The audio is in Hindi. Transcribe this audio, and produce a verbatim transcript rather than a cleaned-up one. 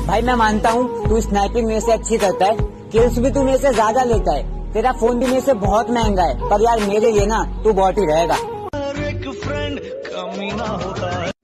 भाई मैं मानता हूँ तू स्नाइपिंग मेरे से अच्छी करता है, किल्स भी तू मेरे से ज्यादा लेता है, तेरा फोन भी मेरे से बहुत महंगा है, पर यार मेरे लिए ना तू बहुत ही रहेगा।